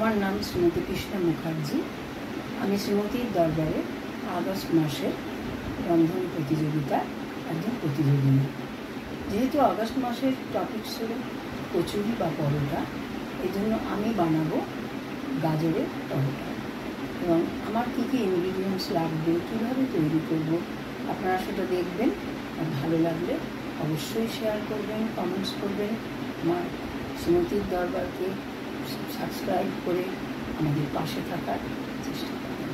আমার নাম শ্রীমতী কৃষ্ণা মুখার্জি। আমি শ্রীমতীর দরবারে আগস্ট মাসের রন্ধন প্রতিযোগিতা একজন প্রতিযোগিনী। যেহেতু আগস্ট মাসের টপিক ছিল কচুরি বা পরোটা, এই জন্য আমি বানাবো গাজরের পরোটা। এবং আমার কী কী ইনগ্রিডিয়েন্টস লাগবে, কীভাবে তৈরি করব, আপনারা সেটা দেখবেন। আর ভালো লাগলে অবশ্যই শেয়ার করবেন, কমেন্টস করবেন। আমার শ্রীমতীর দরবারকে সাবস্ক্রাইব করে আমাদের পাশে থাকার চেষ্টা করবেন।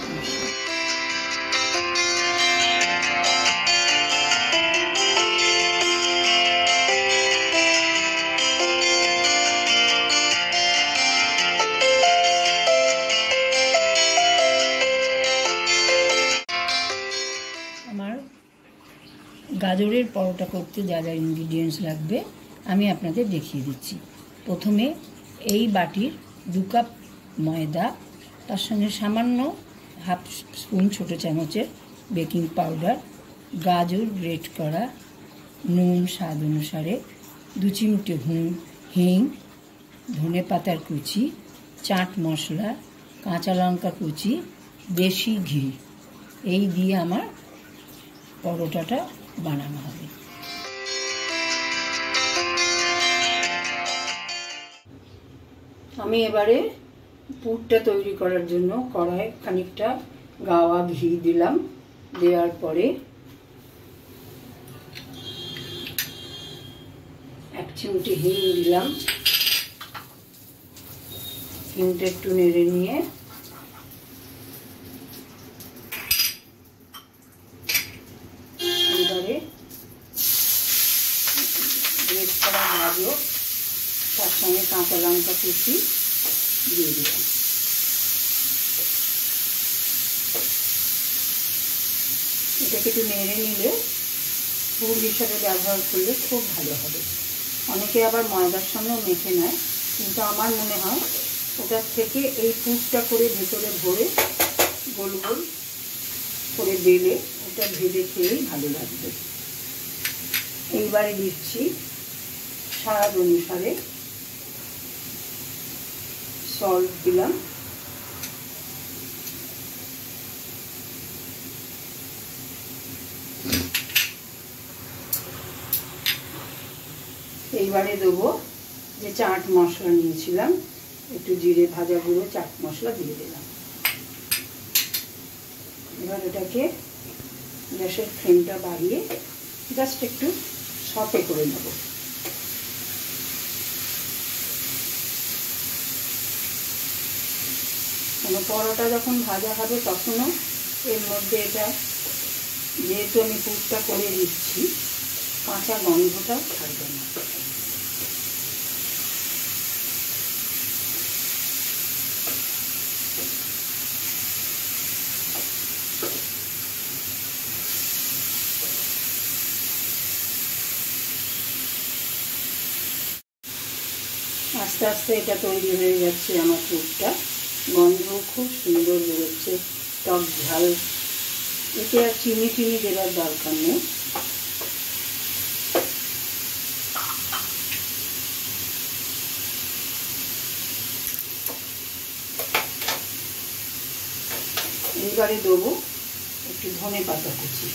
আমার গাজরের পরোটা করতে যা যা ইনগ্রিডিয়েন্টস লাগবে আমি আপনাদের দেখিয়ে দিচ্ছি। প্রথমে এই বাটির 2 কাপ ময়দা, তার সঙ্গে সামান্য হাফ স্পুন ছোটো চামচের বেকিং পাউডার, গাজর গ্রেট করা, নুন স্বাদ অনুসারে, 2 চিমটে হিং, ধনে পাতার কুচি, চাট মশলা, কাঁচা লঙ্কা কুচি, দেশি ঘি, এই দিয়ে আমার পরোটাটা বানানো হবে। আমি এবারে পুরটা তৈরি করার জন্য কড়াই খানিকটা গাওয়া ঘি দিলাম। দেওয়ার পরে 1 চিমটি হিং দিলাম। হিংটা একটু নেড়ে নিয়ে এবারে গ্রেট করা গাজর, তার সঙ্গে কাঁচা লঙ্কা কুচি দিয়ে দিলাম। এটাকে একটু নেড়ে নিলে পুর হিসাবে ব্যবহার করলে খুব ভালো হবে। অনেকে আবার ময়দার সঙ্গেও মেখে নেয়, কিন্তু আমার মনে হয় ওটার থেকে এই পুরটা করে ভেতরে ভরে গোল গোল করে বেলে ওটা ভেজে খেয়েই ভালো লাগবে। এইবারে দিচ্ছি স্বাদ অনুসারে সল্ট দিলাম, এইবারে দেবো যে চাট মশলা নিয়েছিলাম, একটু জিরে ভাজা গুঁড়ো চাট মশলা দিয়ে দিলাম। এবার এটাকে গ্যাসের ফ্লেমটা বাড়িয়ে জাস্ট একটু সতে করে নেব। মানে পরোটা যখন ভাজা হবে তখনও এর মধ্যে এটা, যেহেতু আমি পুরটা করে দিচ্ছি, কাঁচা গন্ধটা থাকবে না। আস্তে আস্তে এটা তৈরি হয়ে যাচ্ছে আমার পুরটা। গন্ধ খুব সুন্দর বেরোচ্ছে, টক ঝাল। এতে আর চিনি দেওয়ার দরকার নেই। এইবারে দেবো একটু ধনে পাতা কুচি।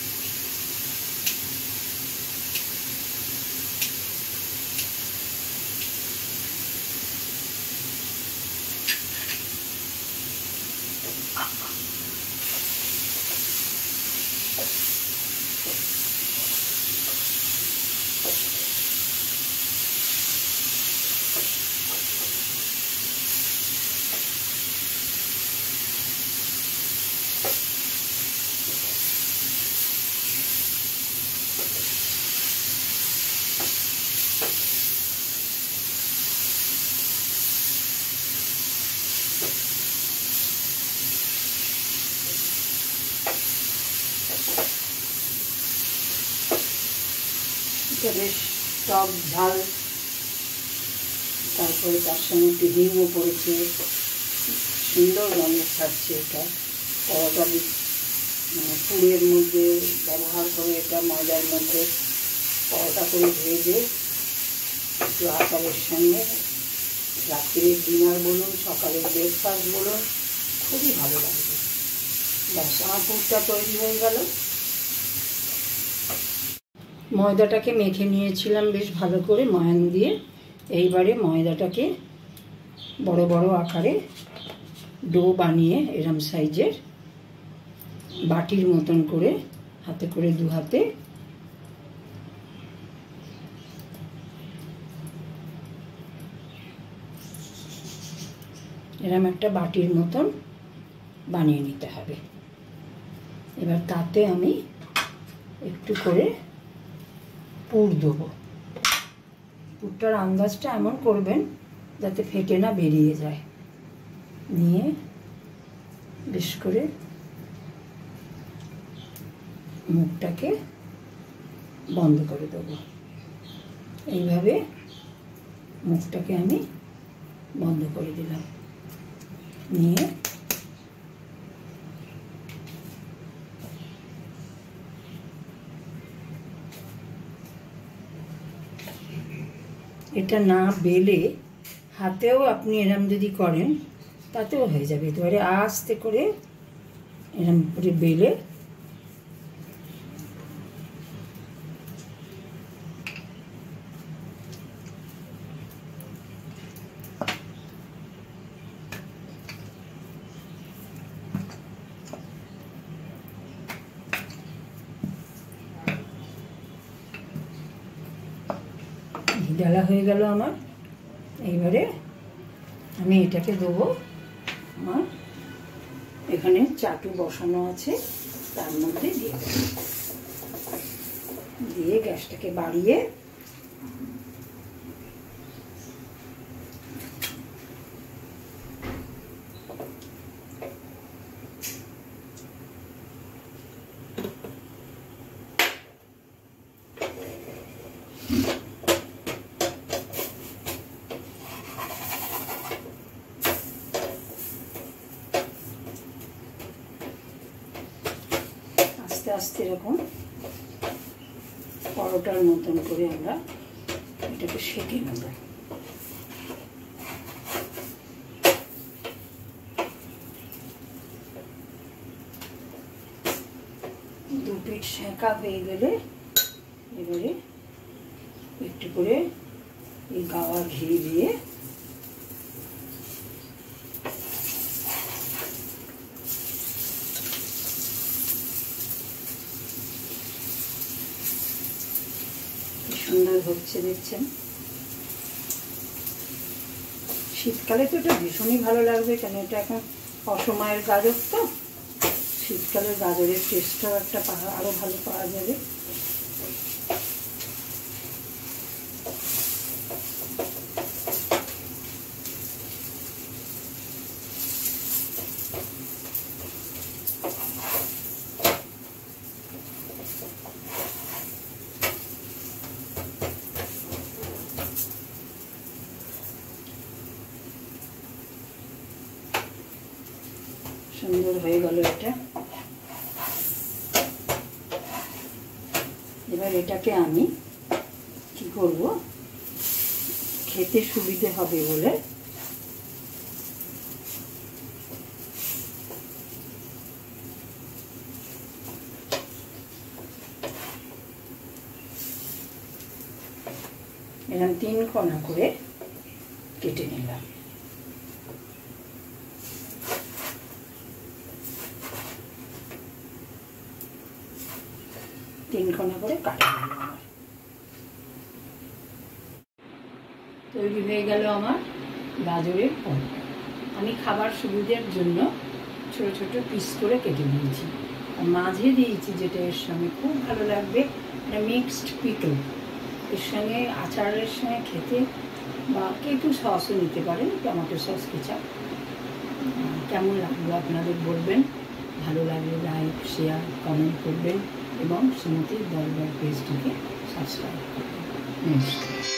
এটা বেশ টক ঝাল, তারপরে তার সঙ্গে একটু হিংও পড়েছে, সুন্দর গন্ধ ছাড়ছে। এটা পরোটা মানে পুরের মধ্যে ব্যবহার করে, এটা ময়দার মধ্যে পরোটা করে ভেজে একটু আচারের সঙ্গে রাত্রির ডিনার বলুন, সকালের ব্রেকফাস্ট বলুন, খুবই ভালো লাগবে। ব্যাস, আমার পুরটা তৈরি হয়ে গেল। ময়দাটাকে মেখে নিয়েছিলাম বেশ ভালো করে ময়ান দিয়ে। এইবারে ময়দাটাকে বড় বড় আকারে ডো বানিয়ে এরম সাইজের বাটির মতন করে হাতে করে দু হাতে এরম একটা বাটির মতন বানিয়ে নিতে হবে। এবার তাতে আমি একটু করে পুর দেবো। পুরটার আন্দাজটা এমন করবেন যাতে ফেটে না বেরিয়ে যায়। নিয়ে বেশ করে মুখটাকে বন্ধ করে দেবো। এইভাবে মুখটাকে আমি বন্ধ করে দিলাম। নিয়ে এটা না বেলে হাতেও আপনি এরম যদি করেন তাতেও হয়ে যাবে। এবারে আস্তে করে এরম করে বেলে ডালা হয়ে গেল আমার। এইবারে আমি এটাকে দেবো, আমার এখানে চাটু বসানো আছে তার মধ্যে দিয়ে দেবো। দিয়ে গ্যাসটাকে বাড়িয়ে আস্তে আস্তে এরকম পরোটার মতন করে আমরা এটাকে সেঁকে নেব। দু পিঠ সেঁকা হয়ে গেলে এবারে একটু করে এই গাওয়া ঘি দিয়ে সুন্দর হচ্ছে দেখছেন। শীতকালে তো এটা ভীষণই ভালো লাগবে, কেন এটা এখন অসময়ের গাজর, তো শীতকালে গাজরের টেস্টটাও একটা আরো ভালো পাওয়া যাবে। সুন্দর হয়ে গেল এটা। এবার এটাকে আমি কি করব, খেতে সুবিধে হবে বলে এরকম 3 কোনা করে কেটে নিলাম। তিন কোনা করে কাটা তৈরি হয়ে গেল আমার গাজরের পরোটা। আমি খাবার সুবিধার জন্য ছোট ছোট পিস করে কেটে নিয়েছি, আর মাঝে দিয়েছি যেটা এর সঙ্গে খুব ভালো লাগবে, এটা মিক্সড পিকল। এর সঙ্গে আচারের সঙ্গে খেতে, বা একটু সসও নিতে পারেন, টমেটো সস, কেচাপ। কেমন লাগলো আপনাদের বলবেন। ভালো লাগলে লাইক, শেয়ার, কমেন্ট করবেন এবং সুমতির দরবার পেজটিকে সাবস্ক্রাইব করবেন। নমস্কার।